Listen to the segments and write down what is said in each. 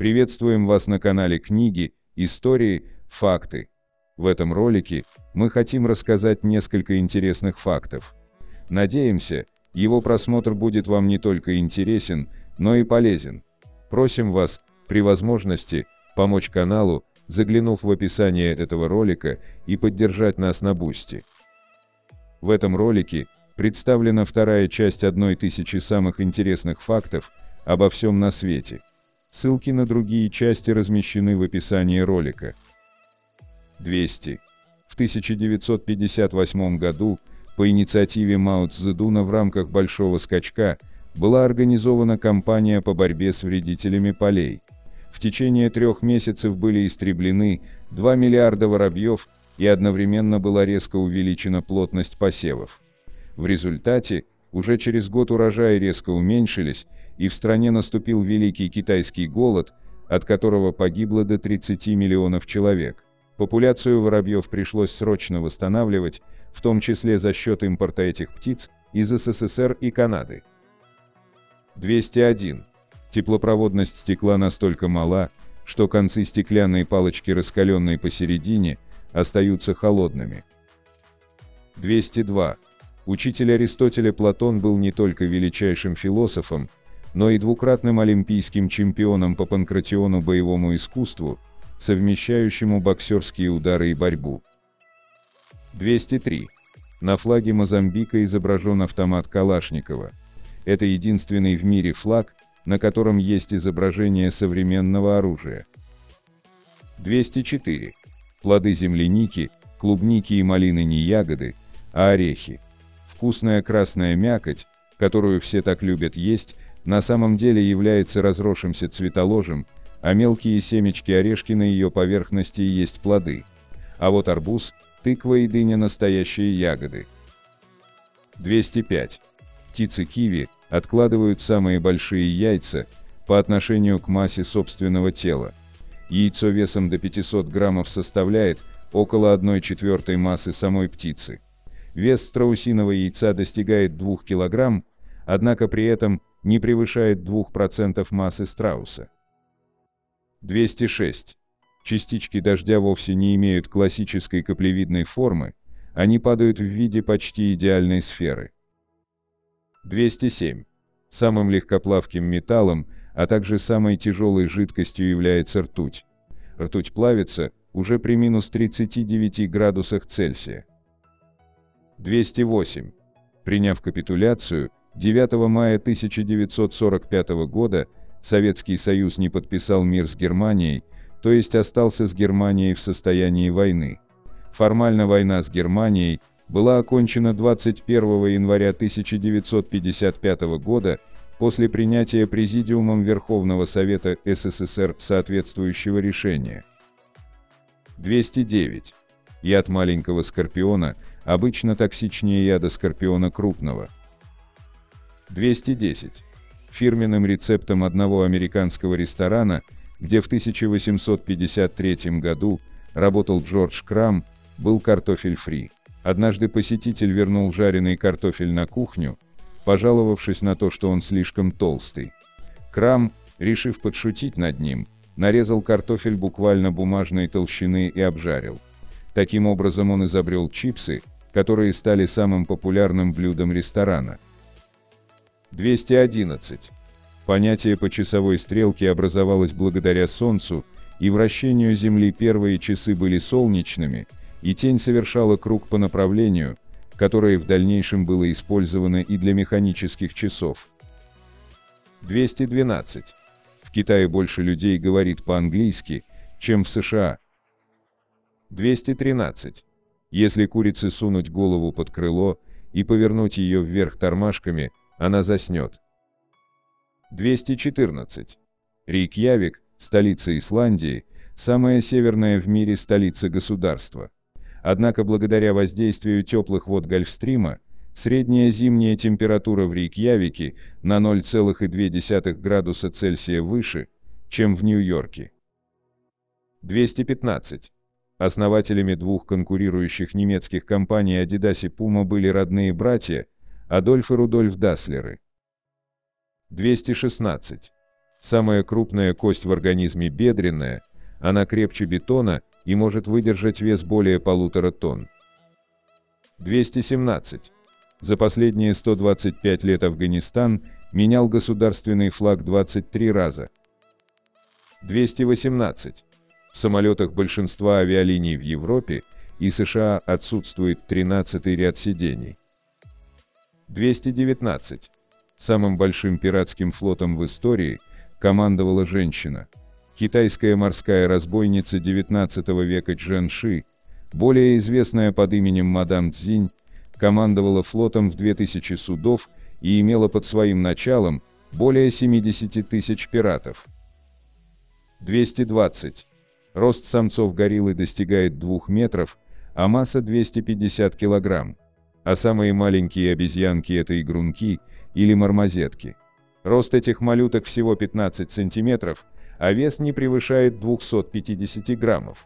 Приветствуем вас на канале Книги, Истории, Факты. В этом ролике мы хотим рассказать несколько интересных фактов. Надеемся, его просмотр будет вам не только интересен, но и полезен. Просим вас, при возможности, помочь каналу, заглянув в описание этого ролика и поддержать нас на Бусти. В этом ролике представлена вторая часть 1000 самых интересных фактов обо всем на свете. Ссылки на другие части размещены в описании ролика. 200. В 1958 году по инициативе Мао Цзэдуна в рамках Большого скачка была организована кампания по борьбе с вредителями полей. В течение 3 месяцев были истреблены 2 миллиарда воробьев, и одновременно была резко увеличена плотность посевов. В результате, уже через год урожаи резко уменьшились, и в стране наступил Великий Китайский голод, от которого погибло до 30 миллионов человек. Популяцию воробьев пришлось срочно восстанавливать, в том числе за счет импорта этих птиц из СССР и Канады. 201. Теплопроводность стекла настолько мала, что концы стеклянной палочки, раскаленной посередине, остаются холодными. 202. Учитель Аристотеля Платон был не только величайшим философом, но и двукратным олимпийским чемпионом по панкратиону боевому искусству, совмещающему боксерские удары и борьбу. 203. На флаге Мозамбика изображен автомат Калашникова. Это единственный в мире флаг, на котором есть изображение современного оружия. 204. Плоды земляники, клубники и малины не ягоды, а орехи. Вкусная красная мякоть, которую все так любят есть, на самом деле является разросшимся цветоложем, а мелкие семечки-орешки на ее поверхности и есть плоды. А вот арбуз, тыква и дыня – настоящие ягоды. 205. Птицы киви откладывают самые большие яйца по отношению к массе собственного тела. Яйцо весом до 500 граммов составляет около 1/4 массы самой птицы. Вес страусиного яйца достигает 2 кг, однако при этом не превышает 2% массы страуса. 206. Частички дождя вовсе не имеют классической каплевидной формы, они падают в виде почти идеальной сферы. 207. Самым легкоплавким металлом, а также самой тяжелой жидкостью является ртуть. Ртуть плавится уже при минус 39 градусах Цельсия. 208. Приняв капитуляцию, 9 мая 1945 года Советский Союз не подписал мир с Германией, то есть остался с Германией в состоянии войны. Формально война с Германией была окончена 21 января 1955 года после принятия Президиумом Верховного Совета СССР соответствующего решения. 209. Яд маленького скорпиона обычно токсичнее яда скорпиона крупного. 210. Фирменным рецептом одного американского ресторана, где в 1853 году работал Джордж Крам, был картофель фри. Однажды посетитель вернул жареный картофель на кухню, пожаловавшись на то, что он слишком толстый. Крам, решив подшутить над ним, нарезал картофель буквально бумажной толщины и обжарил. Таким образом он изобрел чипсы, которые стали самым популярным блюдом ресторана. 211. Понятие по часовой стрелке образовалось благодаря Солнцу, и вращению Земли первые часы были солнечными, и тень совершала круг по направлению, которое в дальнейшем было использовано и для механических часов. 212. В Китае больше людей говорит по-английски, чем в США. 213. Если курице сунуть голову под крыло и повернуть ее вверх тормашками, она заснет. 214. Рейкьявик, столица Исландии, самая северная в мире столица государства. Однако благодаря воздействию теплых вод Гольфстрима, средняя зимняя температура в Рейкьявике на 0,2 градуса Цельсия выше, чем в Нью-Йорке. 215. Основателями двух конкурирующих немецких компаний Adidas и Puma были родные братья Адольф и Рудольф Даслеры. 216. Самая крупная кость в организме бедренная, она крепче бетона и может выдержать вес более 1,5 тонн. 217. За последние 125 лет Афганистан менял государственный флаг 23 раза. 218. В самолетах большинства авиалиний в Европе и США отсутствует 13-й ряд сидений. 219. Самым большим пиратским флотом в истории командовала женщина. Китайская морская разбойница XIX века Чжэн Ши, более известная под именем Мадам Цзинь, командовала флотом в 2000 судов и имела под своим началом более 70 тысяч пиратов. 220. Рост самцов гориллы достигает 2 метров, а масса 250 килограмм. А самые маленькие обезьянки – это игрунки или мармозетки. Рост этих малюток всего 15 сантиметров, а вес не превышает 250 граммов.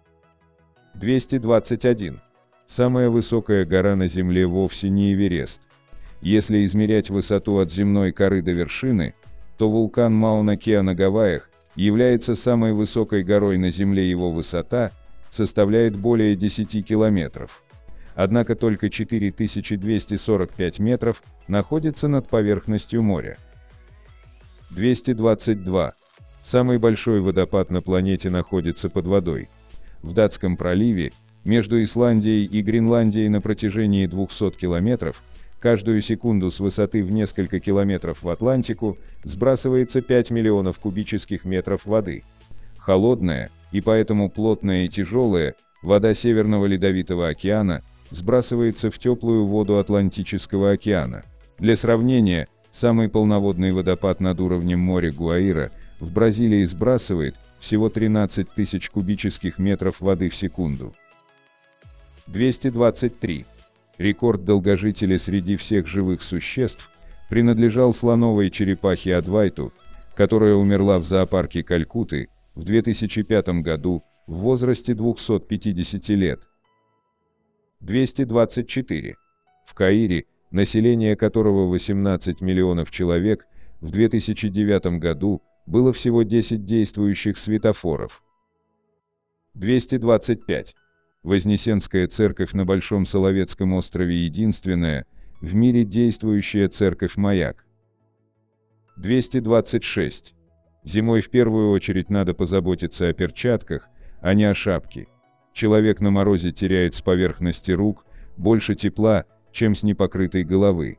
221. Самая высокая гора на Земле вовсе не Эверест. Если измерять высоту от земной коры до вершины, то вулкан Мауна-Кеа на Гавайях является самой высокой горой на Земле, его высота составляет более 10 километров. Однако только 4245 метров находится над поверхностью моря. 222. Самый большой водопад на планете находится под водой. В Датском проливе, между Исландией и Гренландией на протяжении 200 километров, каждую секунду с высоты в несколько километров в Атлантику сбрасывается 5 миллионов кубических метров воды. Холодная, и поэтому плотная и тяжелая, вода Северного Ледовитого океана сбрасывается в теплую воду Атлантического океана. Для сравнения, самый полноводный водопад над уровнем моря Гуаира в Бразилии сбрасывает всего 13 тысяч кубических метров воды в секунду. 223. Рекорд долгожителя среди всех живых существ принадлежал слоновой черепахе Адвайту, которая умерла в зоопарке Калькутты в 2005 году в возрасте 250 лет. 224. В Каире, население которого 18 миллионов человек, в 2009 году было всего 10 действующих светофоров. 225. Вознесенская церковь на Большом Соловецком острове единственная в мире действующая церковь-маяк. 226. Зимой в первую очередь надо позаботиться о перчатках, а не о шапке. Человек на морозе теряет с поверхности рук больше тепла, чем с непокрытой головы.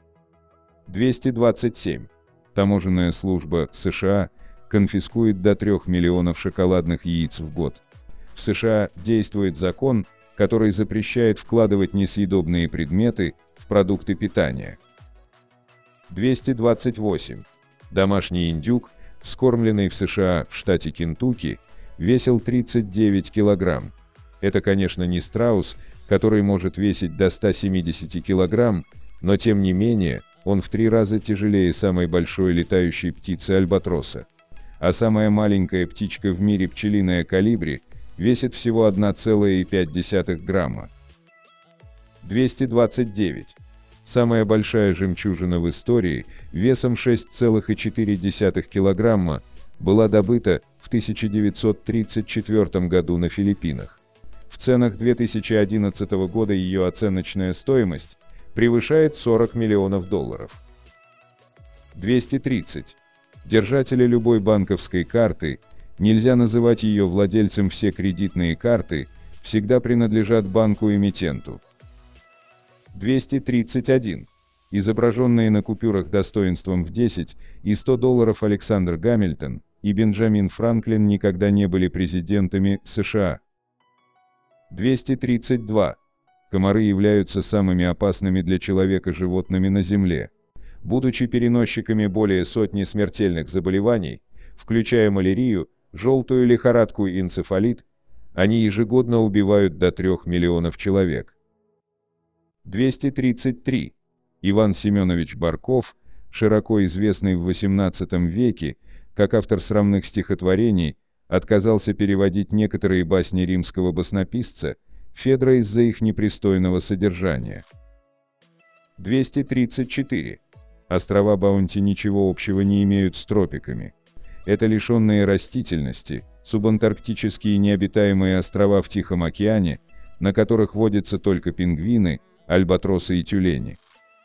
227. Таможенная служба США конфискует до 3 миллионов шоколадных яиц в год. В США действует закон, который запрещает вкладывать несъедобные предметы в продукты питания. 228. Домашний индюк, вскормленный в США в штате Кентукки, весил 39 килограмм. Это, конечно, не страус, который может весить до 170 килограмм, но тем не менее, он в 3 раза тяжелее самой большой летающей птицы альбатроса. А самая маленькая птичка в мире, пчелиная колибри, весит всего 1,5 грамма. 229. Самая большая жемчужина в истории, весом 6,4 килограмма, была добыта в 1934 году на Филиппинах. В ценах 2011 года ее оценочная стоимость превышает $40 миллионов. 230. Держатели любой банковской карты, нельзя называть ее владельцем, все кредитные карты всегда принадлежат банку-эмитенту. 231. Изображенные на купюрах достоинством в 10 и 100 долларов Александр Гамильтон и Бенджамин Франклин никогда не были президентами США. 232. Комары являются самыми опасными для человека животными на Земле. Будучи переносчиками более сотни смертельных заболеваний, включая малярию, желтую лихорадку и энцефалит, они ежегодно убивают до 3 миллионов человек. 233. Иван Семенович Барков, широко известный в XVIII веке как автор срамных стихотворений, отказался переводить некоторые басни римского баснописца Федра из-за их непристойного содержания. 234. Острова Баунти ничего общего не имеют с тропиками. Это лишенные растительности, субантарктические необитаемые острова в Тихом океане, на которых водятся только пингвины, альбатросы и тюлени.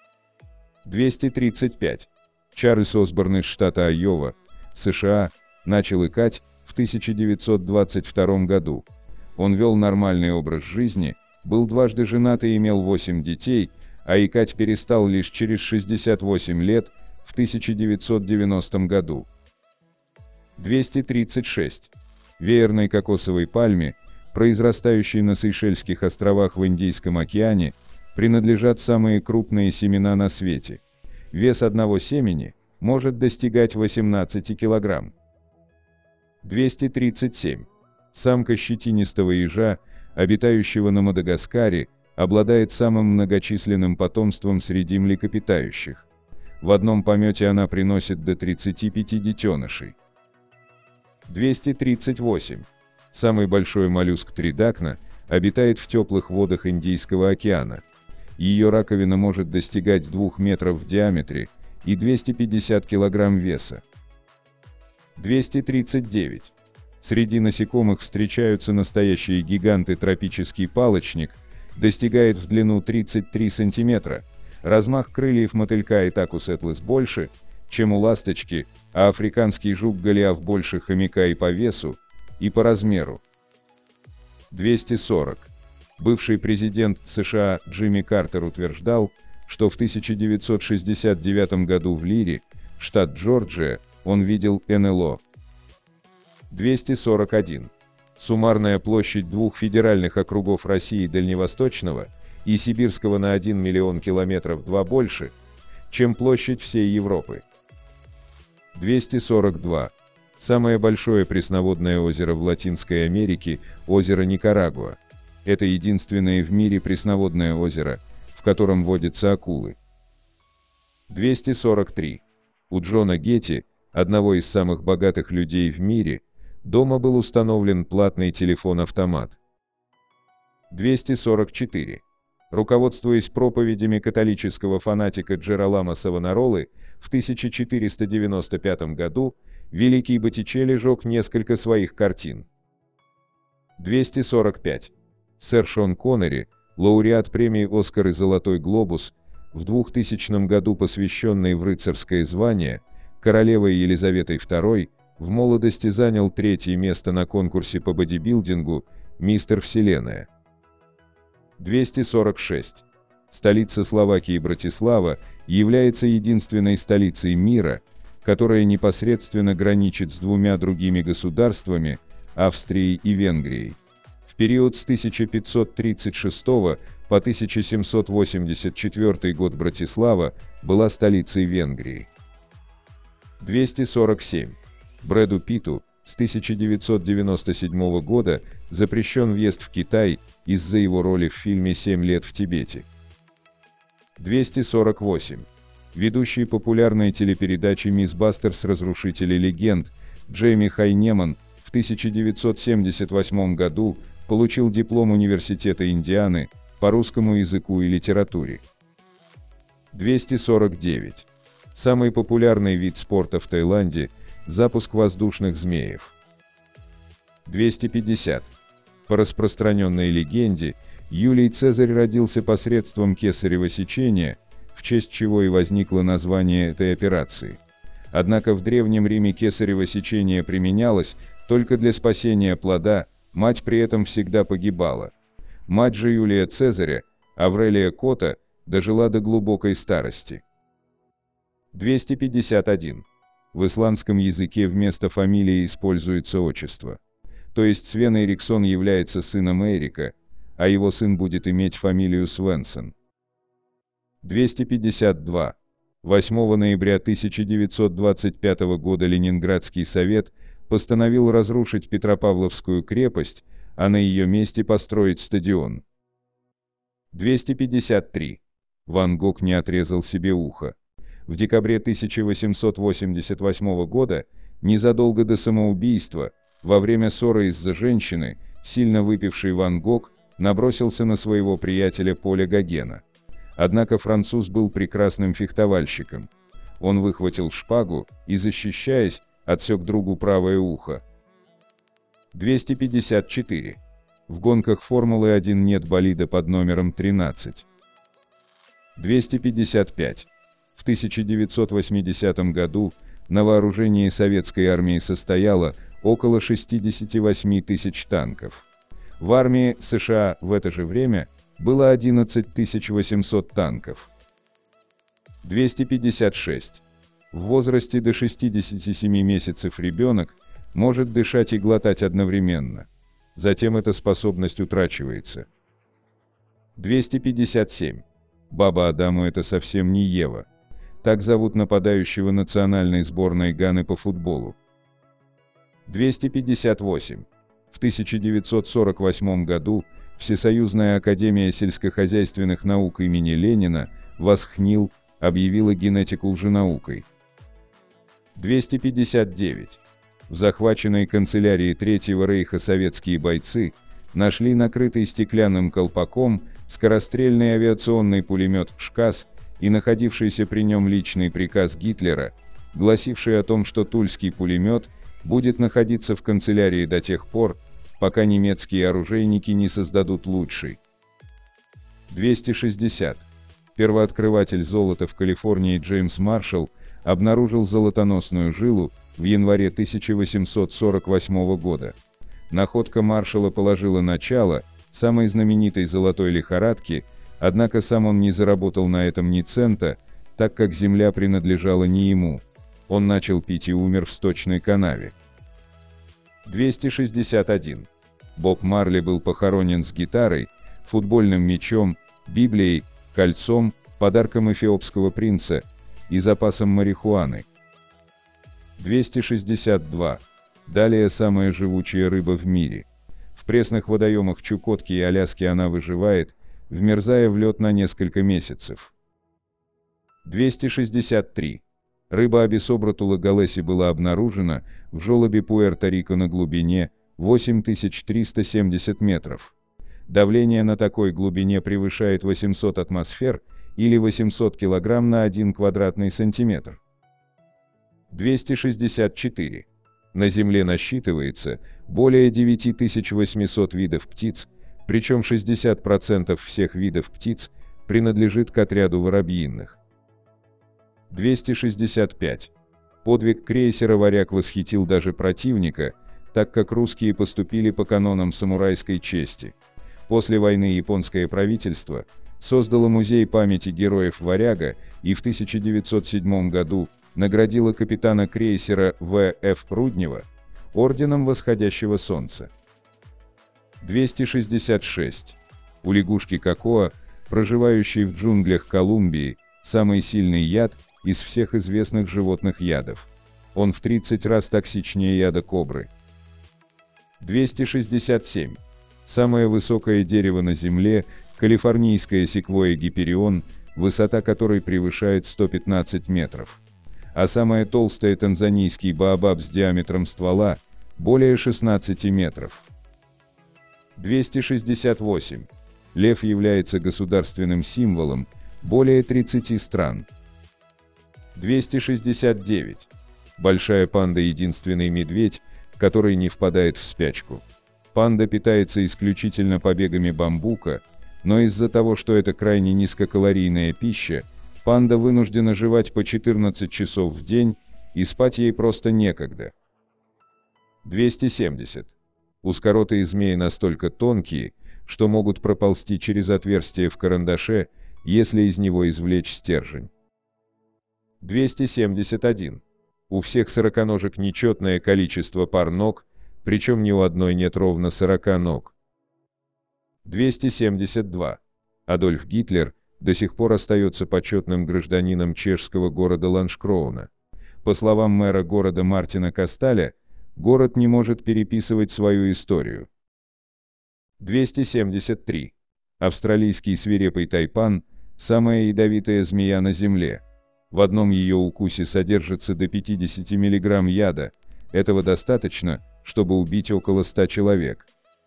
235. Чарльз Осборн из штата Айова, США, начал икать в 1922 году. Он вел нормальный образ жизни, был дважды женат и имел 8 детей, а икать перестал лишь через 68 лет, в 1990 году. 236. Веерной кокосовой пальме, произрастающей на Сейшельских островах в Индийском океане, принадлежат самые крупные семена на свете. Вес одного семени может достигать 18 кг. 237. Самка щетинистого ежа, обитающего на Мадагаскаре, обладает самым многочисленным потомством среди млекопитающих. В одном помете она приносит до 35 детенышей. 238. Самый большой моллюск тридакна обитает в теплых водах Индийского океана. Ее раковина может достигать 2 метров в диаметре и 250 кг веса. 239. Среди насекомых встречаются настоящие гиганты. Тропический палочник достигает в длину 33 см. Размах крыльев мотылька Итакус этлис больше, чем у ласточки, а африканский жук Голиаф больше хомяка и по весу, и по размеру. 240. Бывший президент США Джимми Картер утверждал, что в 1969 году в Лире, штат Джорджия, он видел НЛО. 241. Суммарная площадь двух федеральных округов России Дальневосточного и Сибирского на 1 миллион километров 2 больше, чем площадь всей Европы. 242. Самое большое пресноводное озеро в Латинской Америке – озеро Никарагуа. Это единственное в мире пресноводное озеро, в котором водятся акулы. 243. У Джона Гетти, одного из самых богатых людей в мире, дома был установлен платный телефон-автомат. 244. Руководствуясь проповедями католического фанатика Джероламо Савонаролы, в 1495 году великий Боттичелли жег несколько своих картин. 245. Сэр Шон Коннери, лауреат премии «Оскар» и «Золотой глобус», в 2000 году посвященный в рыцарское звание, королевой Елизаветой II, в молодости занял 3-е место на конкурсе по бодибилдингу «Мистер Вселенная». 246. Столица Словакии Братислава является единственной столицей мира, которая непосредственно граничит с двумя другими государствами – Австрией и Венгрией. В период с 1536 по 1784 год Братислава была столицей Венгрии. 247. Брэду Питту с 1997 года запрещен въезд в Китай из-за его роли в фильме «7 лет в Тибете». 248. Ведущий популярной телепередачи «Мисс Бастерс. Разрушители легенд» Джейми Хайнеман в 1978 году получил диплом Университета Индианы по русскому языку и литературе. 249. Самый популярный вид спорта в Таиланде – запуск воздушных змеев. 250. По распространенной легенде, Юлий Цезарь родился посредством кесарево сечения, в честь чего и возникло название этой операции. Однако в Древнем Риме кесарево сечение применялось только для спасения плода, мать при этом всегда погибала. Мать же Юлия Цезаря, Аврелия Кота, дожила до глубокой старости. 251. В исландском языке вместо фамилии используется отчество. То есть Свен Эриксон является сыном Эрика, а его сын будет иметь фамилию Свенсон. 252. 8 ноября 1925 года Ленинградский совет постановил разрушить Петропавловскую крепость, а на ее месте построить стадион. 253. Ван Гог не отрезал себе ухо. В декабре 1888 года, незадолго до самоубийства, во время ссоры из-за женщины, сильно выпивший Ван Гог набросился на своего приятеля Поля Гогена. Однако француз был прекрасным фехтовальщиком. Он выхватил шпагу и, защищаясь, отсек другу правое ухо. 254. В гонках Формулы-1 нет болида под номером 13. 255. В 1980 году на вооружении советской армии состояло около 68 тысяч танков. В армии США в это же время было 11 800 танков. 256. В возрасте до 67 месяцев ребенок может дышать и глотать одновременно. Затем эта способность утрачивается. 257. Баба Адаму — это совсем не Ева. Так зовут нападающего национальной сборной Ганы по футболу. 258. В 1948 году Всесоюзная академия сельскохозяйственных наук имени Ленина ВосХНИЛ объявила генетику лженаукой. 259. В захваченной канцелярии Третьего рейха советские бойцы нашли накрытый стеклянным колпаком скорострельный авиационный пулемет «ШКАС» и находившийся при нем личный приказ Гитлера, гласивший о том, что тульский пулемет будет находиться в канцелярии до тех пор, пока немецкие оружейники не создадут лучший. 260. Первооткрыватель золота в Калифорнии Джеймс Маршалл обнаружил золотоносную жилу в январе 1848 года. Находка Маршалла положила начало самой знаменитой золотой лихорадке, однако сам он не заработал на этом ни цента, так как земля принадлежала не ему. Он начал пить и умер в сточной канаве. 261. Боб Марли был похоронен с гитарой, футбольным мячом, Библией, кольцом, подарком эфиопского принца и запасом марихуаны. 262. Далее самая живучая рыба в мире. В пресных водоемах Чукотки и Аляски она выживает, вмерзая в лед на несколько месяцев. 263. Рыба Абисобратула галеси была обнаружена в желобе Пуэрто-Рико на глубине 8370 метров. Давление на такой глубине превышает 800 атмосфер или 800 кг на 1 квадратный сантиметр. 264. На Земле насчитывается более 9800 видов птиц, причем 60% всех видов птиц принадлежит к отряду воробьиных. 265. Подвиг крейсера «Варяг» восхитил даже противника, так как русские поступили по канонам самурайской чести. После войны японское правительство создало музей памяти героев «Варяга» и в 1907 году наградило капитана крейсера В.Ф. Руднева орденом Восходящего Солнца. 266. У лягушки Какоа, проживающей в джунглях Колумбии, самый сильный яд из всех известных животных ядов. Он в 30 раз токсичнее яда кобры. 267. Самое высокое дерево на Земле – калифорнийская секвойя Гиперион, высота которой превышает 115 метров. А самое толстое – танзанийский баобаб с диаметром ствола – более 16 метров. 268. Лев является государственным символом более 30 стран. 269. Большая панда – единственный медведь, который не впадает в спячку. Панда питается исключительно побегами бамбука, но из-за того, что это крайне низкокалорийная пища, панда вынуждена жевать по 14 часов в день, и спать ей просто некогда. 270. Узкоротые змеи настолько тонкие, что могут проползти через отверстие в карандаше, если из него извлечь стержень. 271. У всех сороконожек нечетное количество пар ног, причем ни у одной нет ровно 40 ног. 272. Адольф Гитлер до сих пор остается почетным гражданином чешского города Ланшкроуна. По словам мэра города Мартина Касталя, город не может переписывать свою историю. 273. Австралийский свирепый тайпан – самая ядовитая змея на Земле. В одном ее укусе содержится до 50 мг яда, этого достаточно, чтобы убить около 100 человек.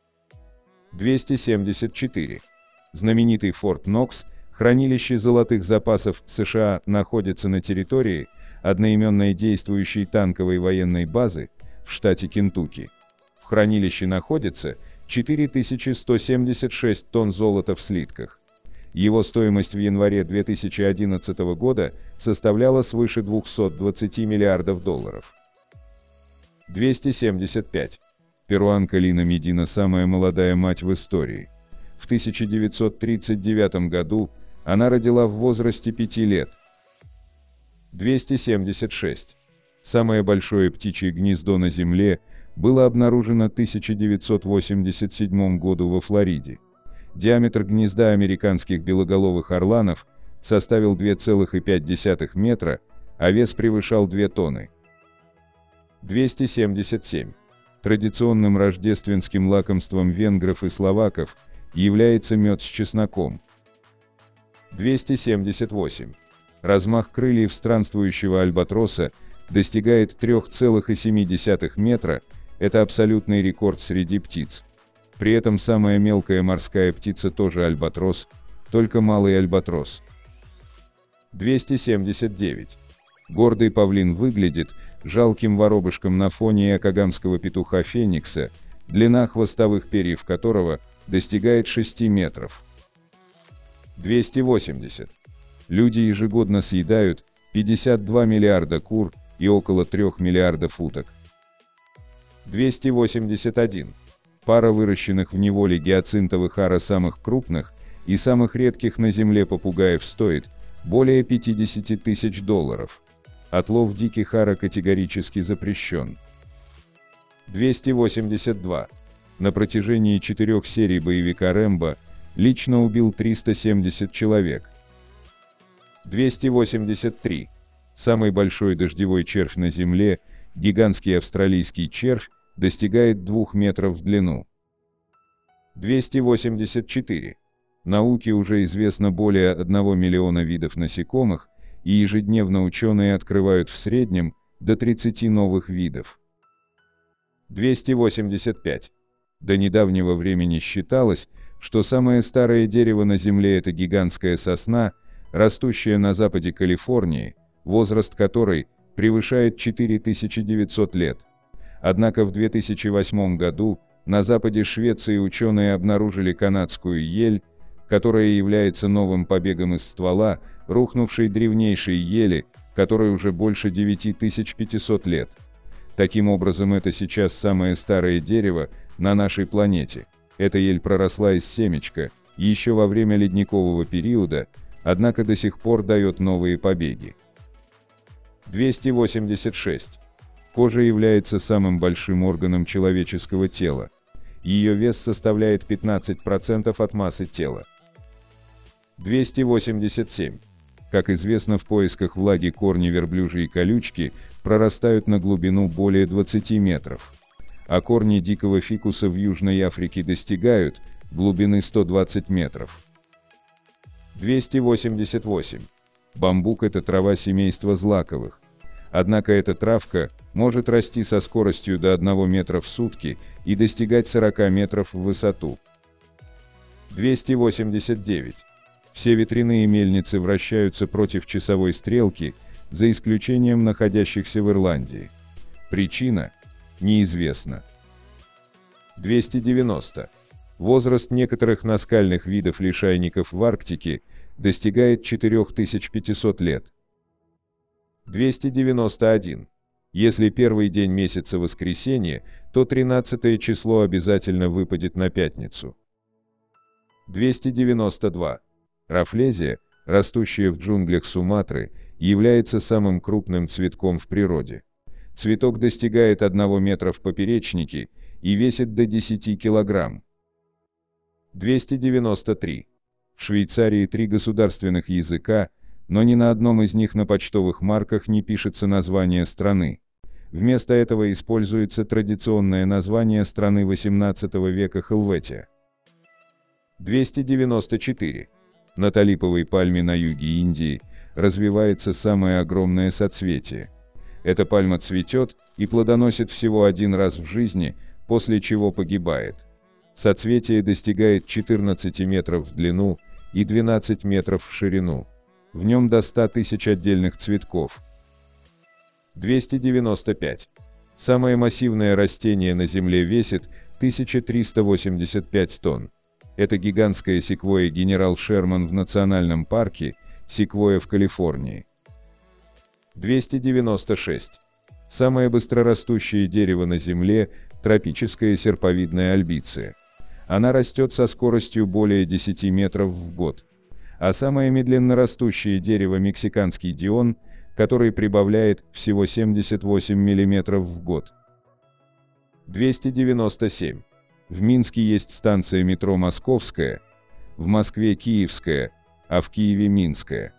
274. Знаменитый Форт Нокс, хранилище золотых запасов США, находится на территории, одноименной действующей танковой военной базы в штате Кентукки. В хранилище находится 4176 тонн золота в слитках. Его стоимость в январе 2011 года составляла свыше 220 миллиардов долларов. 275. Перуанка Лина Медина – самая молодая мать в истории. В 1939 году она родила в возрасте 5 лет. 276. Самое большое птичье гнездо на Земле было обнаружено в 1987 году во Флориде. Диаметр гнезда американских белоголовых орланов составил 2,5 метра, а вес превышал 2 тонны. 277. Традиционным рождественским лакомством венгров и словаков является мед с чесноком. 278. Размах крыльев странствующего альбатроса достигает 3,7 метра, это абсолютный рекорд среди птиц. При этом самая мелкая морская птица тоже альбатрос, только малый альбатрос. 279. Гордый павлин выглядит жалким воробышком на фоне иокогамского петуха феникса, длина хвостовых перьев которого достигает 6 метров. 280. Люди ежегодно съедают 52 миллиарда кур и около 3 миллиардов уток. 281. Пара выращенных в неволе гиацинтовых ара самых крупных и самых редких на Земле попугаев стоит более 50 тысяч долларов. Отлов диких ара категорически запрещен. 282. На протяжении 4 серий боевика Рэмбо лично убил 370 человек. 283. Самый большой дождевой червь на Земле, гигантский австралийский червь, достигает 2 метров в длину. 284. Науке уже известно более 1 миллиона видов насекомых, и ежедневно ученые открывают в среднем до 30 новых видов. 285. До недавнего времени считалось, что самое старое дерево на Земле – это гигантская сосна, растущая на западе Калифорнии, возраст которой превышает 4900 лет. Однако в 2008 году на западе Швеции ученые обнаружили канадскую ель, которая является новым побегом из ствола рухнувшей древнейшей ели, которой уже больше 9500 лет. Таким образом, это сейчас самое старое дерево на нашей планете. Эта ель проросла из семечка еще во время ледникового периода, однако до сих пор дает новые побеги. 286. Кожа является самым большим органом человеческого тела. Ее вес составляет 15% от массы тела. 287. Как известно, в поисках влаги корни верблюжьей колючки прорастают на глубину более 20 метров. А корни дикого фикуса в Южной Африке достигают глубины 120 метров. 288. Бамбук – это трава семейства злаковых. Однако эта травка может расти со скоростью до 1 метра в сутки и достигать 40 метров в высоту. 289. Все ветряные мельницы вращаются против часовой стрелки, за исключением находящихся в Ирландии. Причина неизвестна. 290. Возраст некоторых наскальных видов лишайников в Арктике достигает 4500 лет. 291. Если первый день месяца воскресенье, то 13 число обязательно выпадет на пятницу. 292. Рафлезия, растущая в джунглях Суматры, является самым крупным цветком в природе. Цветок достигает 1 метра в поперечнике и весит до 10 килограмм. 293. В Швейцарии 3 государственных языка, но ни на одном из них на почтовых марках не пишется название страны. Вместо этого используется традиционное название страны XVIII века Хелветия. 294. На талиповой пальме на юге Индии развивается самое огромное соцветие. Эта пальма цветет и плодоносит всего 1 раз в жизни, после чего погибает. Соцветие достигает 14 метров в длину и 12 метров в ширину. В нем до 100 тысяч отдельных цветков. 295. Самое массивное растение на Земле весит 1385 тонн. Это гигантская секвойя Генерал Шерман в национальном парке Секвойя в Калифорнии. 296. Самое быстрорастущее дерево на Земле – тропическая серповидная альбиция. Она растет со скоростью более 10 метров в год. А самое медленно растущее дерево – мексиканский дион, который прибавляет всего 78 мм в год. 297. В Минске есть станция метро Московская, в Москве Киевская, а в Киеве Минская.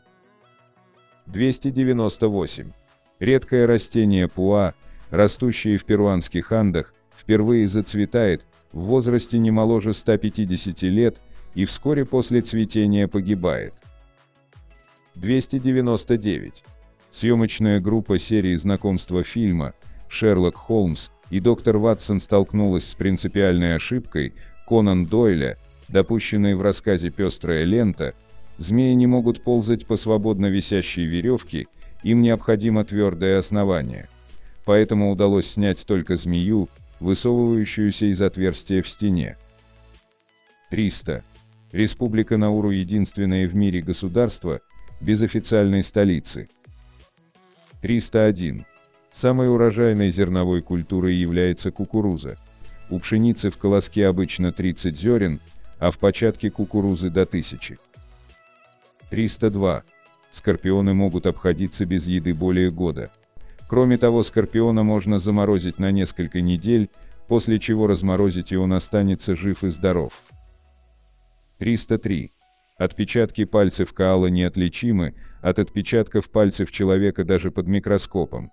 298. Редкое растение пуа, растущее в перуанских Андах, впервые зацветает в возрасте не моложе 150 лет и вскоре после цветения погибает. 299. Съемочная группа серии знакомства фильма «Шерлок Холмс» и доктор Ватсон столкнулась с принципиальной ошибкой Конан Дойля, допущенной в рассказе «Пестрая лента». Змеи не могут ползать по свободно висящей веревке, им необходимо твердое основание. Поэтому удалось снять только змею, высовывающуюся из отверстия в стене. 300. Республика Науру – единственное в мире государство без официальной столицы. 301. Самой урожайной зерновой культурой является кукуруза. У пшеницы в колоске обычно 30 зерен, а в початке кукурузы до 1000. 302. Скорпионы могут обходиться без еды более года. Кроме того, скорпиона можно заморозить на несколько недель, после чего разморозить, и он останется жив и здоров. 303. Отпечатки пальцев коала неотличимы от отпечатков пальцев человека даже под микроскопом.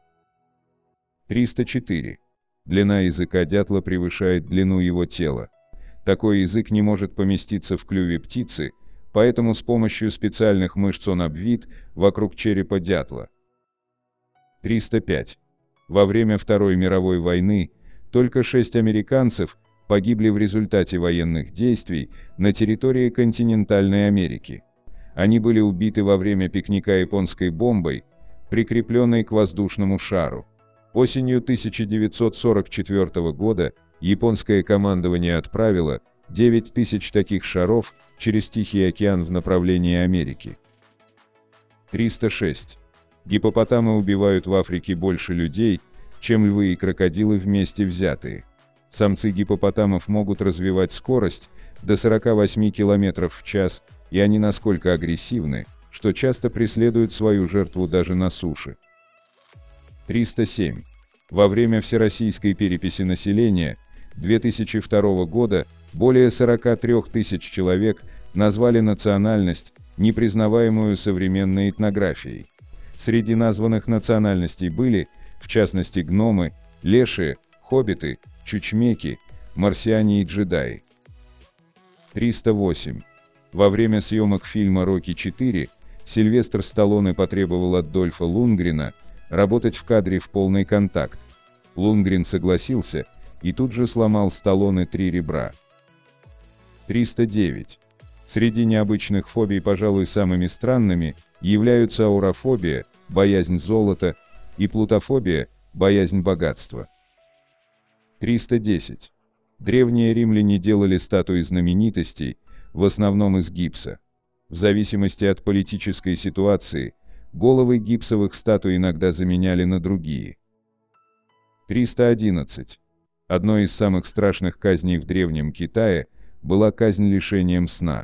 304. Длина языка дятла превышает длину его тела. Такой язык не может поместиться в клюве птицы, поэтому с помощью специальных мышц он обвит вокруг черепа дятла. 305. Во время Второй мировой войны только 6 американцев погибли в результате военных действий на территории континентальной Америки. Они были убиты во время пикника японской бомбой, прикрепленной к воздушному шару. Осенью 1944 года японское командование отправило 9000 таких шаров через Тихий океан в направлении Америки. 306. Гиппопотамы убивают в Африке больше людей, чем львы и крокодилы вместе взятые. Самцы гиппопотамов могут развивать скорость до 48 км в час, и они настолько агрессивны, что часто преследуют свою жертву даже на суше. 307. Во время всероссийской переписи населения 2002 года более 43 тысяч человек назвали национальность, не признаваемую современной этнографией. Среди названных национальностей были, в частности, гномы, лешие, хоббиты, чучмеки, марсиане и джедаи. 308. Во время съемок фильма «Рокки IV» Сильвестр Сталлоне потребовал от Дольфа Лундгрена работать в кадре в полный контакт. Лундгрен согласился и тут же сломал Сталлоне 3 ребра. 309. Среди необычных фобий, пожалуй, самыми странными являются аурофобия, боязнь золота, и плутофобия, боязнь богатства. 310. Древние римляне делали статуи знаменитостей, в основном из гипса. В зависимости от политической ситуации, головы гипсовых статуй иногда заменяли на другие. 311. Одной из самых страшных казней в Древнем Китае была казнь лишением сна.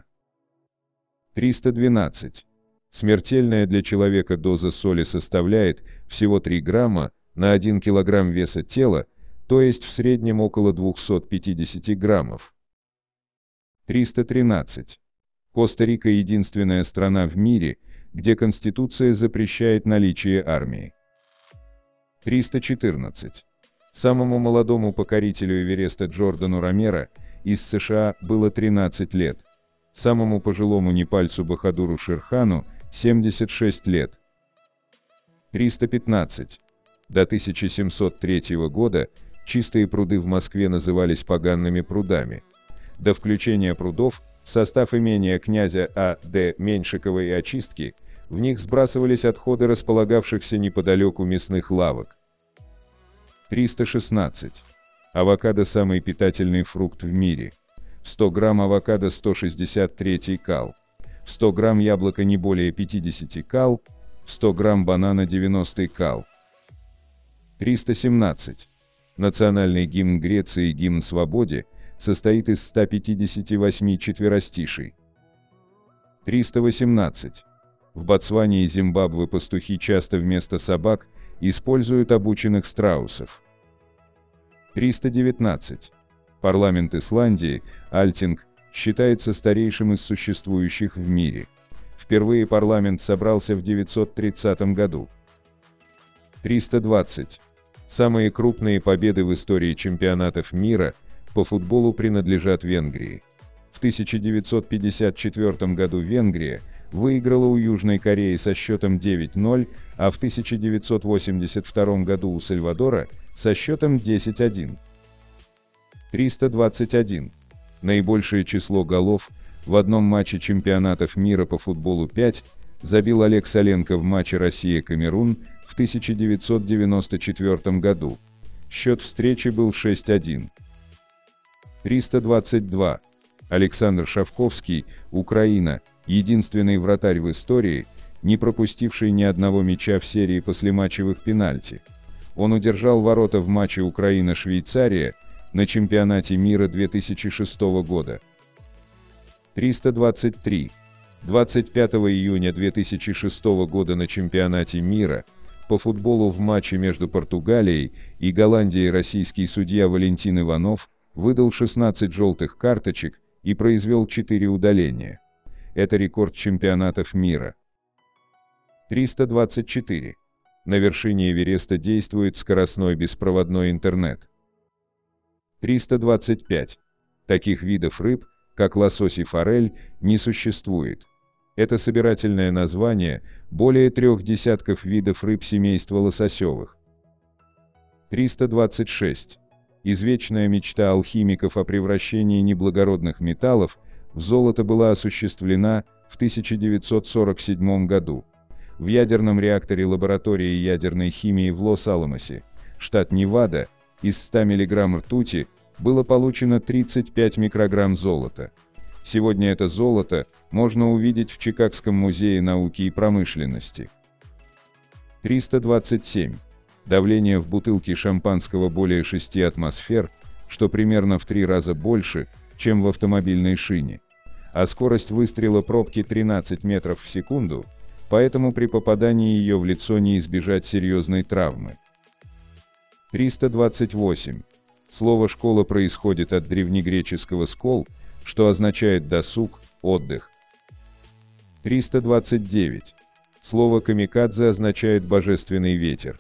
312. Смертельная для человека доза соли составляет всего 3 грамма на 1 килограмм веса тела, то есть в среднем около 250 граммов. 313. Коста-Рика – единственная страна в мире, где Конституция запрещает наличие армии. 314. Самому молодому покорителю Эвереста Джордану Ромеро из США было 13 лет. Самому пожилому непальцу Бахадуру Ширхану – 76 лет. 315. До 1703 года чистые пруды в Москве назывались поганными прудами. До включения прудов в состав имения князя А.Д. Меньшикова и очистки В них сбрасывались отходы располагавшихся неподалеку мясных лавок. 316. Авокадо – самый питательный фрукт в мире. В 100 грамм авокадо 163 кал. В 100 грамм яблока не более 50 кал. В 100 грамм банана 90 кал. 317. Национальный гимн Греции «Гимн свободе» состоит из 158 четверостишей. 318. В Ботсване и Зимбабве пастухи часто вместо собак используют обученных страусов. 319. Парламент Исландии, Альтинг, считается старейшим из существующих в мире. Впервые парламент собрался в 930 году. 320. Самые крупные победы в истории чемпионатов мира по футболу принадлежат Венгрии. В 1954 году Венгрия выиграла у Южной Кореи со счетом 9-0, а в 1982 году у Сальвадора со счетом 10-1. 321. Наибольшее число голов в одном матче чемпионатов мира по футболу 5 забил Олег Соленко в матче Россия-Камерун в 1994 году. Счет встречи был 6-1. 322. Александр Шавковский, Украина, единственный вратарь в истории, не пропустивший ни одного мяча в серии послематчевых пенальти. Он удержал ворота в матче Украина-Швейцария на чемпионате мира 2006 года. 323. 25 июня 2006 года на чемпионате мира по футболу в матче между Португалией и Голландией российский судья Валентин Иванов выдал 16 желтых карточек и произвел 4 удаления. Это рекорд чемпионатов мира. 324. На вершине Эвереста действует скоростной беспроводной интернет. 325. Таких видов рыб, как лосось и форель, не существует. Это собирательное название более 3 десятков видов рыб семейства лососевых. 326. Извечная мечта алхимиков о превращении неблагородных металлов в золото была осуществлена в 1947 году. В ядерном реакторе лаборатории ядерной химии в Лос-Аламосе, штат Невада, из 100 мг ртути было получено 35 микрограмм золота. Сегодня это золото можно увидеть в Чикагском музее науки и промышленности. 327. Давление в бутылке шампанского более 6 атмосфер, что примерно в 3 раза больше, чем в автомобильной шине. А скорость выстрела пробки 13 метров в секунду, поэтому при попадании ее в лицо не избежать серьезной травмы. 328. Слово «школа» происходит от древнегреческого «скол», что означает «досуг», «отдых». 329. Слово «камикадзе» означает «божественный ветер».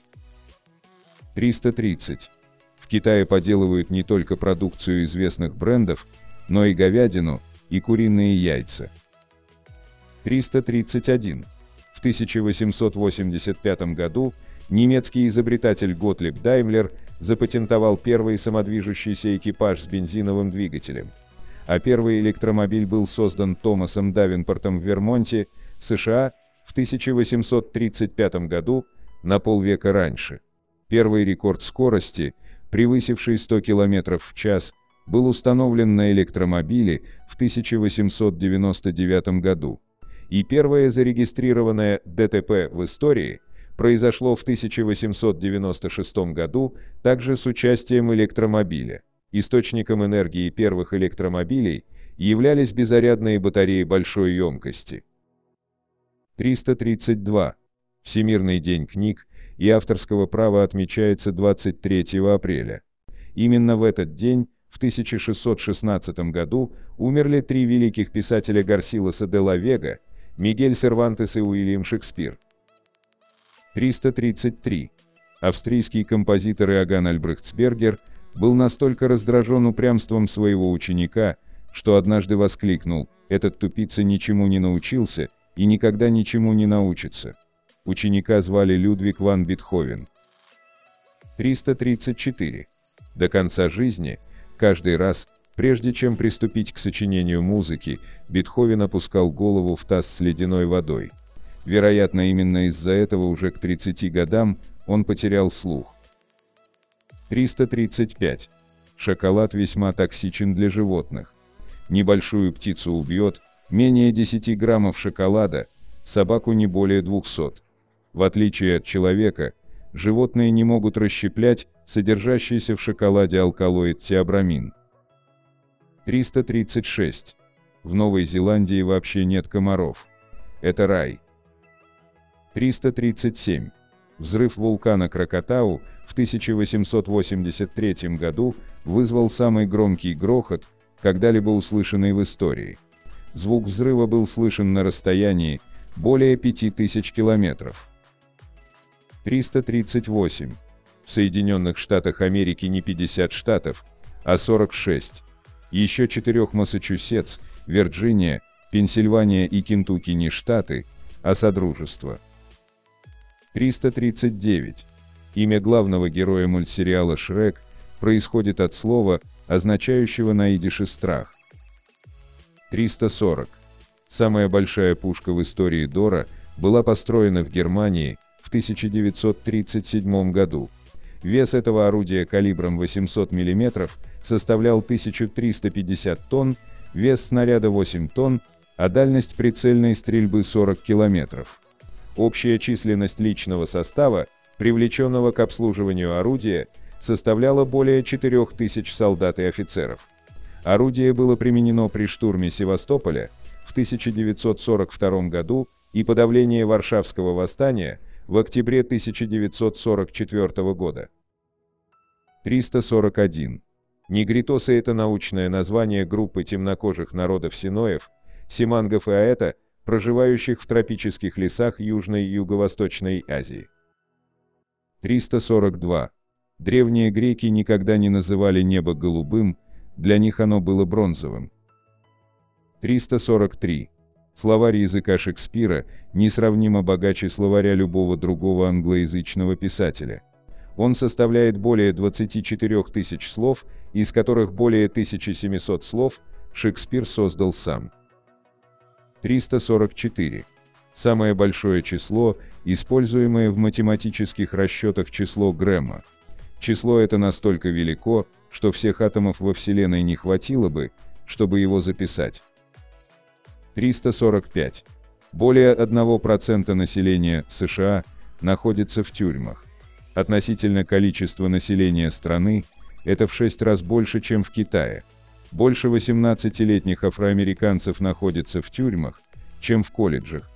330. В Китае поделывают не только продукцию известных брендов, но и говядину, и куриные яйца. 331. В 1885 году немецкий изобретатель Готлиб Даймлер запатентовал первый самодвижущийся экипаж с бензиновым двигателем. А первый электромобиль был создан Томасом Давинпортом в Вермонте, США, в 1835 году, на полвека раньше. Первый рекорд скорости, превысивший 100 км в час, был установлен на электромобиле в 1899 году. И первое зарегистрированное ДТП в истории произошло в 1896 году, также с участием электромобиля. Источником энергии первых электромобилей являлись беззарядные батареи большой емкости. 332. Всемирный день книг и авторского права отмечается 23 апреля. Именно в этот день, в 1616 году, умерли 3 великих писателя Гарсиласа де ла Вега, Мигель Сервантес и Уильям Шекспир. 333. Австрийский композитор Иоганн Альбрехтсбергер был настолько раздражен упрямством своего ученика, что однажды воскликнул: «Этот тупица ничему не научился и никогда ничему не научится». Ученика звали Людвиг ван Бетховен. 334. До конца жизни, каждый раз, прежде чем приступить к сочинению музыки, Бетховен опускал голову в таз с ледяной водой. Вероятно, именно из-за этого уже к 30 годам он потерял слух. 335. Шоколад весьма токсичен для животных. Небольшую птицу убьет, менее 10 граммов шоколада, собаку не более 200. В отличие от человека, животные не могут расщеплять содержащийся в шоколаде алкалоид теобрамин. 336. В Новой Зеландии вообще нет комаров. Это рай. 337. Взрыв вулкана Кракатау в 1883 году вызвал самый громкий грохот, когда-либо услышанный в истории. Звук взрыва был слышен на расстоянии более 5000 километров. 338. В Соединенных Штатах Америки не 50 штатов, а 46. Еще 4 Массачусетс, Вирджиния, Пенсильвания и Кентукки не штаты, а содружество. 339. Имя главного героя мультсериала «Шрек» происходит от слова, означающего на идише «страх». 340. Самая большая пушка в истории Дора была построена в Германии в 1937 году. Вес этого орудия калибром 800 мм составлял 1350 тонн, вес снаряда 8 тонн, а дальность прицельной стрельбы 40 км. Общая численность личного состава, привлеченного к обслуживанию орудия, составляла более 4000 солдат и офицеров. Орудие было применено при штурме Севастополя в 1942 году и подавлении Варшавского восстания в октябре 1944 года. 341. Негритосы – это научное название группы темнокожих народов синоев, симангов и аэта, проживающих в тропических лесах Южной и Юго-Восточной Азии. 342. Древние греки никогда не называли небо голубым, для них оно было бронзовым. 343. Словарь языка Шекспира несравнимо богаче словаря любого другого англоязычного писателя. Он составляет более 24 тысяч слов, из которых более 1700 слов Шекспир создал сам. 344. Самое большое число, используемое в математических расчетах число Грэма. Число это настолько велико, что всех атомов во Вселенной не хватило бы, чтобы его записать. 345. Более 1% населения США находится в тюрьмах. Относительно количества населения страны, это в 6 раз больше, чем в Китае. Больше 18-летних афроамериканцев находятся в тюрьмах, чем в колледжах.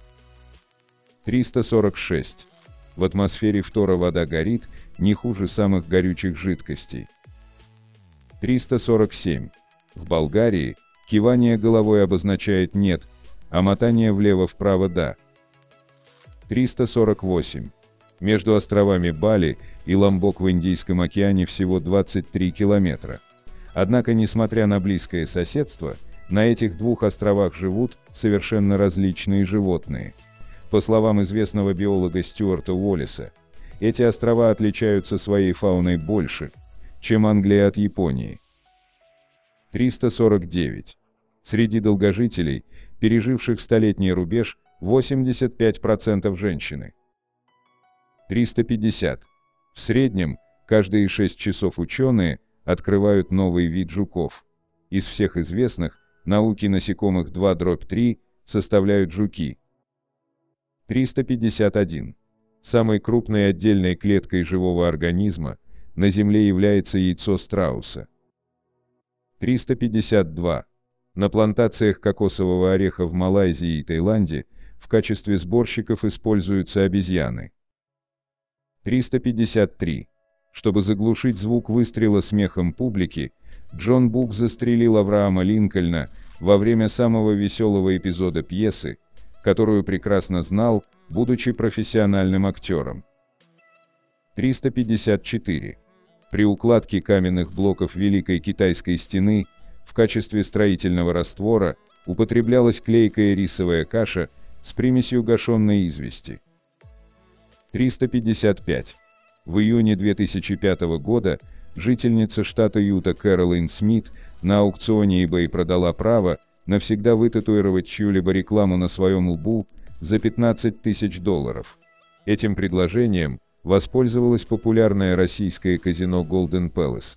346. В атмосфере фтора вода горит не хуже самых горючих жидкостей. 347. В Болгарии кивание головой обозначает «нет», а мотание влево-вправо «да». 348. Между островами Бали и Ломбок в Индийском океане всего 23 километра. Однако, несмотря на близкое соседство, на этих двух островах живут совершенно различные животные. По словам известного биолога Стюарта Уоллеса, эти острова отличаются своей фауной больше, чем Англия от Японии. 349. Среди долгожителей, переживших столетний рубеж, 85% женщины. 350. В среднем, каждые 6 часов ученые открывают новый вид жуков. Из всех известных, науки насекомых 2/3 составляют жуки. 351. Самой крупной отдельной клеткой живого организма на Земле является яйцо страуса. 352. На плантациях кокосового ореха в Малайзии и Таиланде в качестве сборщиков используются обезьяны. 353. Чтобы заглушить звук выстрела смехом публики, Джон Бук застрелил Авраама Линкольна во время самого веселого эпизода пьесы, которую прекрасно знал, будучи профессиональным актером. 354. При укладке каменных блоков Великой Китайской стены в качестве строительного раствора употреблялась клейкая рисовая каша с примесью гашенной извести. 355. В июне 2005 года жительница штата Юта Кэролайн Смит на аукционе eBay продала право навсегда вытатуировать чью-либо рекламу на своем лбу за 15 тысяч долларов. Этим предложением воспользовалось популярное российское казино Golden Palace.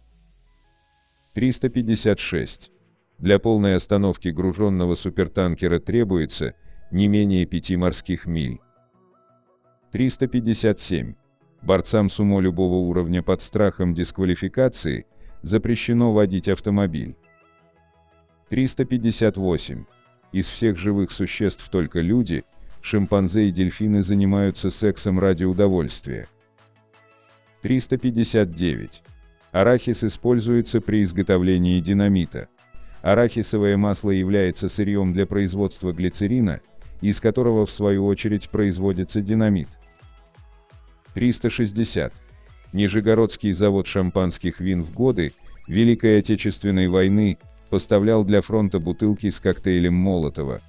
356. Для полной остановки груженного супертанкера требуется не менее 5 морских миль. 357. Борцам сумо любого уровня под страхом дисквалификации запрещено водить автомобиль. 358. Из всех живых существ только люди, шимпанзе и дельфины занимаются сексом ради удовольствия. 359. Арахис используется при изготовлении динамита. Арахисовое масло является сырьем для производства глицерина, из которого в свою очередь производится динамит. 360. Нижегородский завод шампанских вин в годы Великой Отечественной войны поставлял для фронта бутылки с коктейлем Молотова.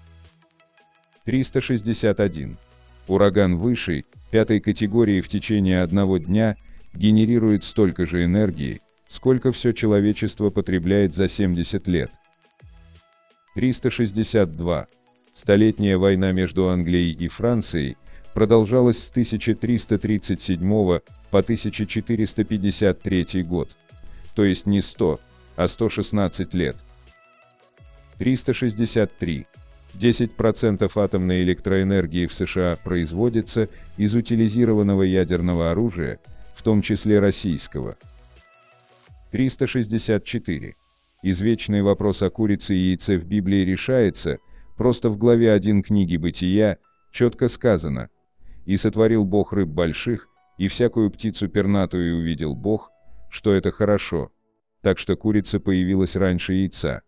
361. Ураган высшей, 5-й категории в течение одного дня генерирует столько же энергии, сколько все человечество потребляет за 70 лет. 362. Столетняя война между Англией и Францией продолжалась с 1337 по 1453 год, то есть не 100, а 116 лет. 363. 10% атомной электроэнергии в США производится из утилизированного ядерного оружия, в том числе российского. 364. Извечный вопрос о курице и яйце в Библии решается, просто в главе 1 книги Бытия четко сказано: «И сотворил Бог рыб больших, и всякую птицу пернатую, и увидел Бог, что это хорошо». Так что курица появилась раньше яйца.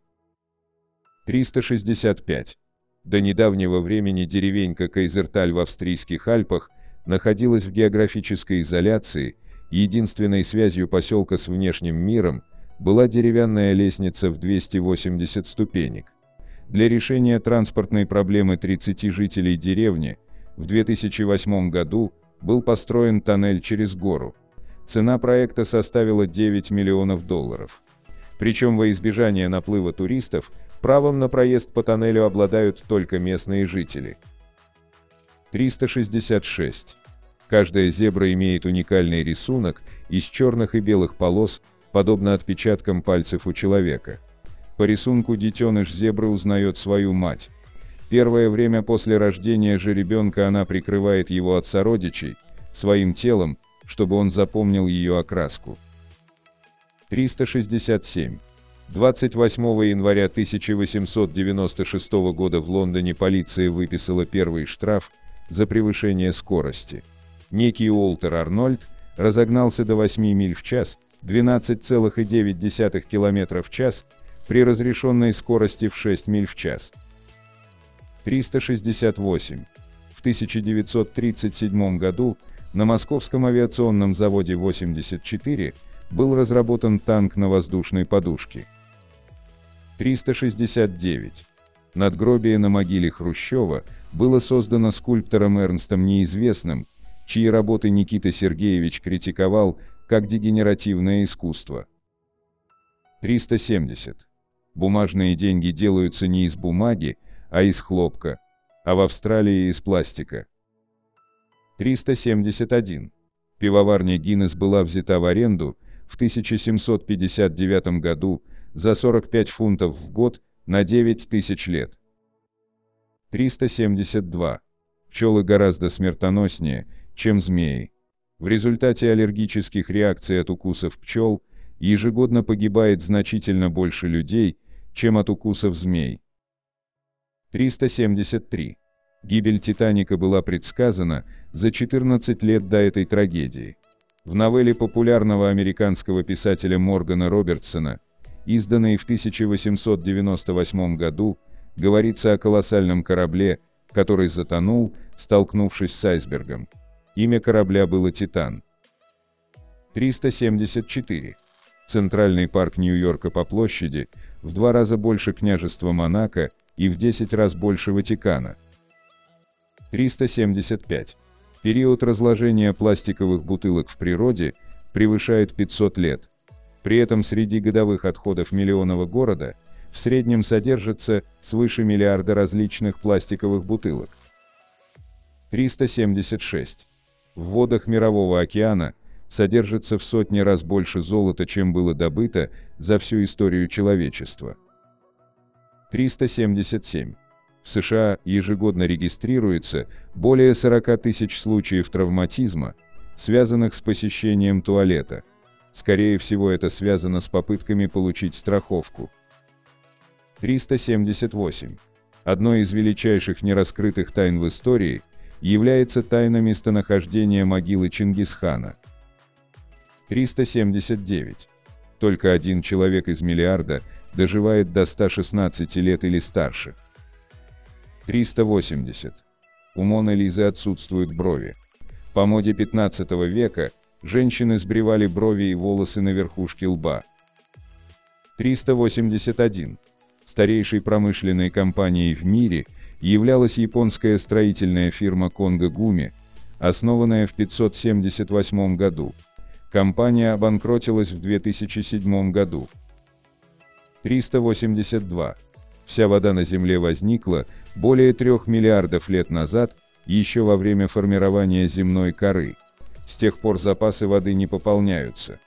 365. До недавнего времени деревенька Кайзерталь в австрийских Альпах находилась в географической изоляции, единственной связью поселка с внешним миром была деревянная лестница в 280 ступенек. Для решения транспортной проблемы 30 жителей деревни в 2008 году был построен тоннель через гору. Цена проекта составила $9 миллионов. Причем во избежание наплыва туристов, правом на проезд по тоннелю обладают только местные жители. 366. Каждая зебра имеет уникальный рисунок из черных и белых полос, подобно отпечаткам пальцев у человека. По рисунку детеныш зебры узнает свою мать. Первое время после рождения же ребенка она прикрывает его от сородичей своим телом, чтобы он запомнил ее окраску. 367. 28 января 1896 года в Лондоне полиция выписала первый штраф за превышение скорости. Некий Уолтер Арнольд разогнался до 8 миль в час, 12,9 км в час, при разрешенной скорости в 6 миль в час. 368. В 1937 году на Московском авиационном заводе 84 был разработан танк на воздушной подушке. 369. Надгробие на могиле Хрущева было создано скульптором Эрнстом Неизвестным, чьи работы Никита Сергеевич критиковал как дегенеративное искусство. 370. Бумажные деньги делаются не из бумаги, а из хлопка, а в Австралии из пластика. 371. Пивоварня Гиннес была взята в аренду в 1759 году за 45 фунтов в год на 9000 лет. 372. Пчелы гораздо смертоноснее, чем змеи. В результате аллергических реакций от укусов пчел ежегодно погибает значительно больше людей, чем от укусов змей. 373. Гибель Титаника была предсказана за 14 лет до этой трагедии. В новелле популярного американского писателя Моргана Робертсона, изданной в 1898 году, говорится о колоссальном корабле, который затонул, столкнувшись с айсбергом. Имя корабля было «Титан». 374. Центральный парк Нью-Йорка по площади в 2 раза больше княжества Монако и в 10 раз больше Ватикана. 375. Период разложения пластиковых бутылок в природе превышает 500 лет. При этом среди годовых отходов миллионного города в среднем содержится свыше миллиарда различных пластиковых бутылок. 376. В водах Мирового океана содержится в сотни раз больше золота, чем было добыто за всю историю человечества. 377. В США ежегодно регистрируется более 40 тысяч случаев травматизма, связанных с посещением туалета. Скорее всего, это связано с попытками получить страховку. 378. Одной из величайших нераскрытых тайн в истории является тайна местонахождения могилы Чингисхана. 379. Только один человек из миллиарда доживает до 116 лет или старше. 380. У Моны Лизы отсутствуют брови. По моде 15 века женщины сбривали брови и волосы на верхушке лба. 381. Старейшей промышленной компанией в мире являлась японская строительная фирма Конго Гуми, основанная в 578 году. Компания обанкротилась в 2007 году. 382. Вся вода на Земле возникла более 3 миллиардов лет назад, еще во время формирования земной коры. С тех пор запасы воды не пополняются.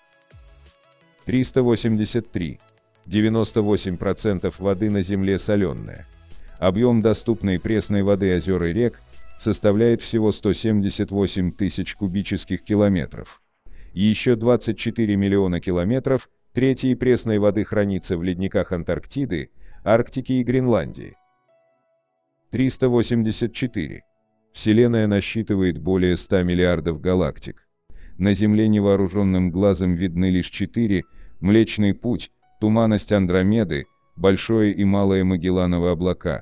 383. 98% воды на Земле соленая. Объем доступной пресной воды озер и рек составляет всего 178 тысяч кубических километров. Еще 24 миллиона километров третьей пресной воды хранится в ледниках Антарктиды, Арктики и Гренландии. 384. Вселенная насчитывает более 100 миллиардов галактик. На Земле невооруженным глазом видны лишь 4: Млечный Путь, туманность Андромеды, Большое и Малое Магеллановы облака.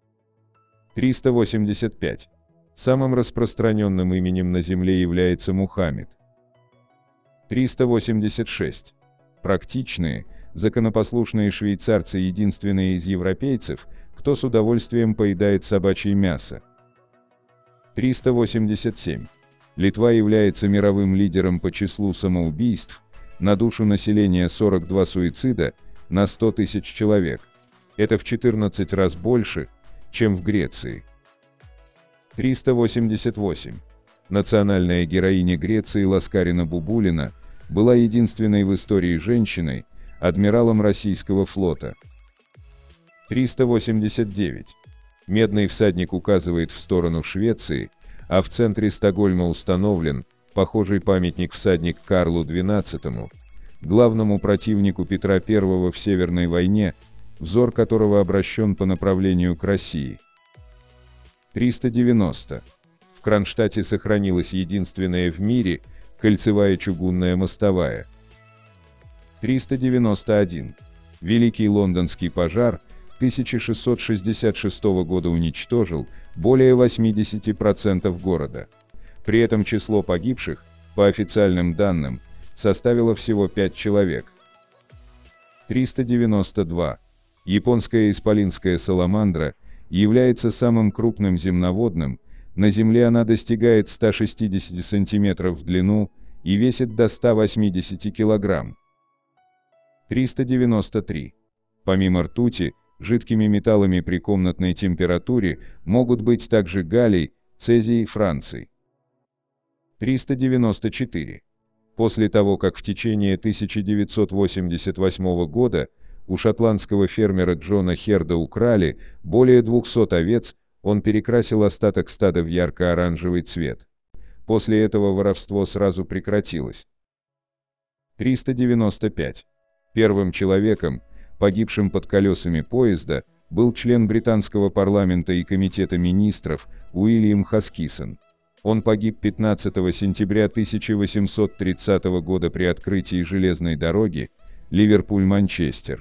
385. Самым распространенным именем на Земле является Мухаммед. 386. Практичные, законопослушные швейцарцы единственные из европейцев, кто с удовольствием поедает собачье мясо. 387. Литва является мировым лидером по числу самоубийств, на душу населения 42 суицида на 100 тысяч человек. Это в 14 раз больше, чем в Греции. 388. Национальная героиня Греции Ласкарина Бубулина была единственной в истории женщиной, адмиралом российского флота. 389. Медный всадник указывает в сторону Швеции, а в центре Стокгольма установлен похожий памятник всадник Карлу XII, главному противнику Петра I в Северной войне, взор которого обращен по направлению к России. 390. В Кронштадте сохранилась единственная в мире кольцевая чугунная мостовая. 391. Великий Лондонский пожар 1666 года уничтожил более 80% города. При этом число погибших, по официальным данным, составило всего 5 человек. 392. Японская исполинская саламандра является самым крупным земноводным, на Земле она достигает 160 см в длину и весит до 180 кг. 393. Помимо ртути, жидкими металлами при комнатной температуре могут быть также галлий, цезий и франций. 394. После того, как в течение 1988 года у шотландского фермера Джона Херда украли более 200 овец, он перекрасил остаток стада в ярко-оранжевый цвет. После этого воровство сразу прекратилось. 395. Первым человеком, погибшим под колесами поезда, был член британского парламента и комитета министров Уильям Хаскисон. Он погиб 15 сентября 1830 года при открытии железной дороги Ливерпуль-Манчестер.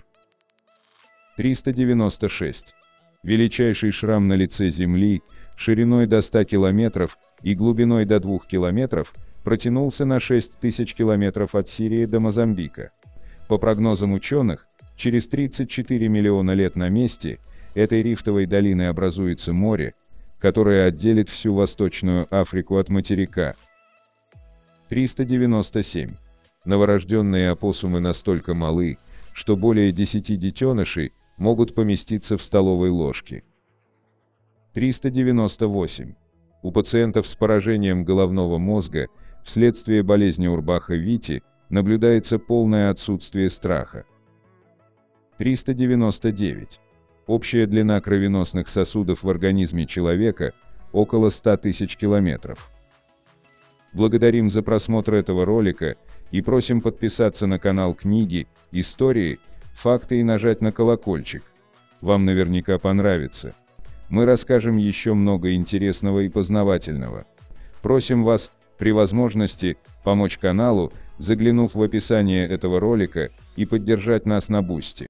396. Величайший шрам на лице Земли, шириной до 100 километров и глубиной до 2 километров, протянулся на 6000 километров от Сирии до Мозамбика. По прогнозам ученых, через 34 миллиона лет на месте этой рифтовой долины образуется море, которое отделит всю Восточную Африку от материка. 397. Новорожденные опоссумы настолько малы, что более 10 детенышей могут поместиться в столовой ложке. 398. У пациентов с поражением головного мозга вследствие болезни Урбаха-Вити наблюдается полное отсутствие страха. 399. Общая длина кровеносных сосудов в организме человека около 100 тысяч километров. Благодарим за просмотр этого ролика и просим подписаться на канал Книги, Истории, Факты и нажать на колокольчик. Вам наверняка понравится. Мы расскажем еще много интересного и познавательного. Просим вас, при возможности, помочь каналу, заглянув в описание этого ролика, и поддержать нас на Бусти.